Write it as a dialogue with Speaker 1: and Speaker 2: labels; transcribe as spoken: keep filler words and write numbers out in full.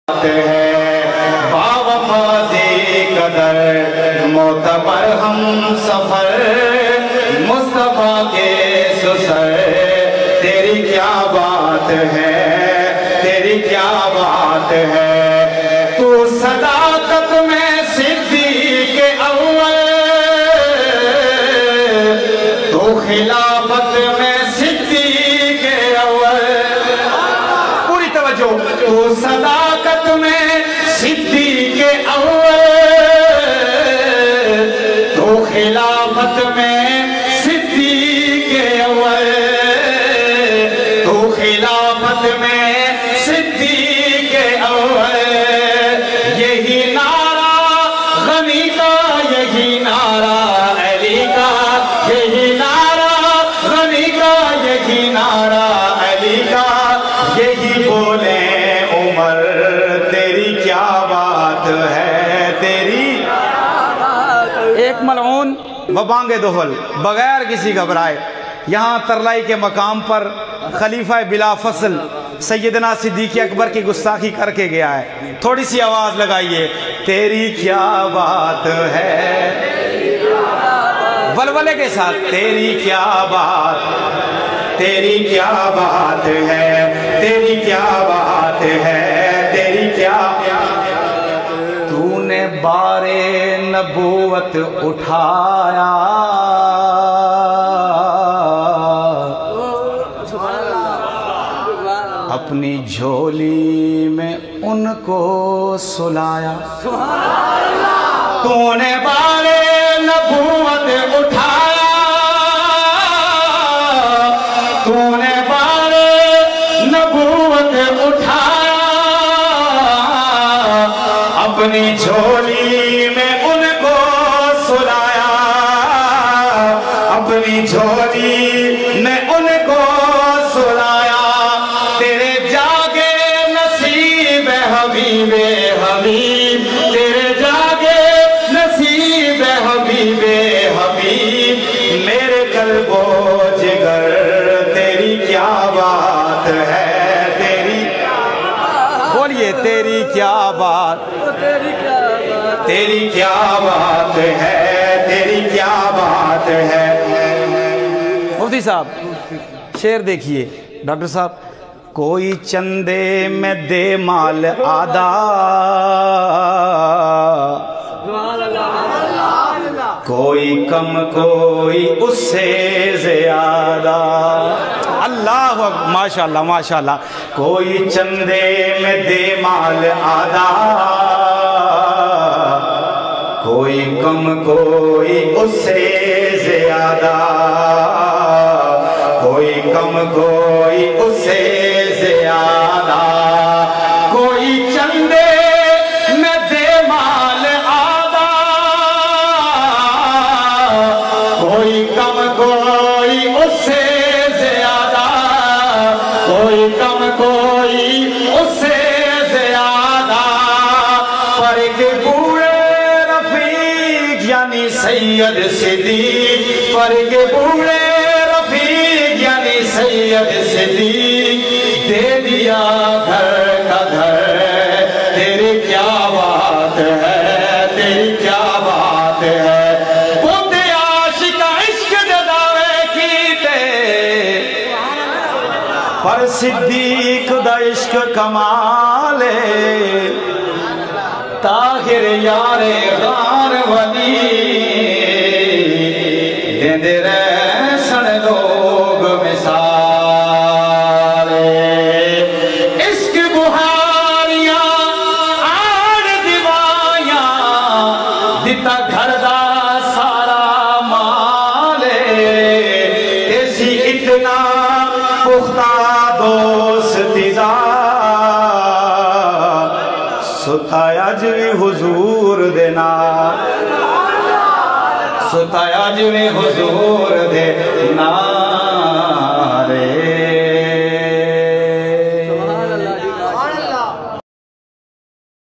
Speaker 1: ہے باوفازی قدر معتبر ہم سفر مصطفیٰ کے سسر تیری کیا بات ہے تیری کیا بات ہے تو صداقت میں صدیق اول تو خلافت میں صدیق اول پوری توجہ تو صداقت میں صدیق اول تو خلافت میں صدیق اول تو خلافت میں صدیق اول یہی نعرہ غنی کا یہی نعرہ علی کا یہی نعرہ غنی کا یہی نعرہ علی کا یہی بولے عمر تیری کیا بات ہے تیری ایک ملعون وبانگ دہل بغیر کسی گھبرائے یہاں ترلائی کے مقام پر خلیفہ بلا فصل سیدنا صدیق اکبر کی گستاخی کر کے گیا ہے. تھوڑی سی آواز لگائیے تیری کیا بات ہے ولولے کے ساتھ تیری کیا بات تیری کیا بات ہے تیری کیا بات ہے تیری کیا تو نے بار نبوت اٹھایا اپنی جھولی میں ان کو سلایا تو نے بار نبوت اٹھایا تو نے بار نبوت اٹھایا اپنی جھولی میں ان کو سلایا اپنی جھولی میں ان کو سلایا تیرے جاگے نصیب حبیب حبیب تیرے جاگے نصیب حبیب حبیب میرے قلب و جگر تیری کیا بات ہے تیری بولیے تیری کیا بات تیری کیا بات ہے تیری کیا بات ہے. مفتی صاحب شعر دیکھیے ڈاکٹر صاحب کوئی چندے میں دے مال آدھا کوئی کم کوئی اس سے زیادہ اللہ ماشاءاللہ ماشاءاللہ کوئی چندے میں دے مال آدھا کوئی کم کوئی اس سے زیادہ کوئی کم کوئی اس سے زیادہ کوئی چندے میں دے مال آدھا کوئی کم کوئی اس سے زیادہ کوئی کم کوئی اس سے زیادہ پر کے بوڑھے رفیق یعنی سید صدیق پر کے بوڑھے رفیق یعنی سید صدیق دے دیا گھر کا گھر تیری کیا بات ہے تیری کیا بات ہے خود عاشق عشق جداوے کیتے پر صدیق دا عشق کمالے طاہر یار غار ولی دیندے رہ سن لوگ مثال عشق بہاریاں آڑ دیوائیاں دیتا گھر دا سارا مالے ایسی اتنا پختہ دوستی دا ستایا جوی حضور دینا ستایا جوی حضور دینا رے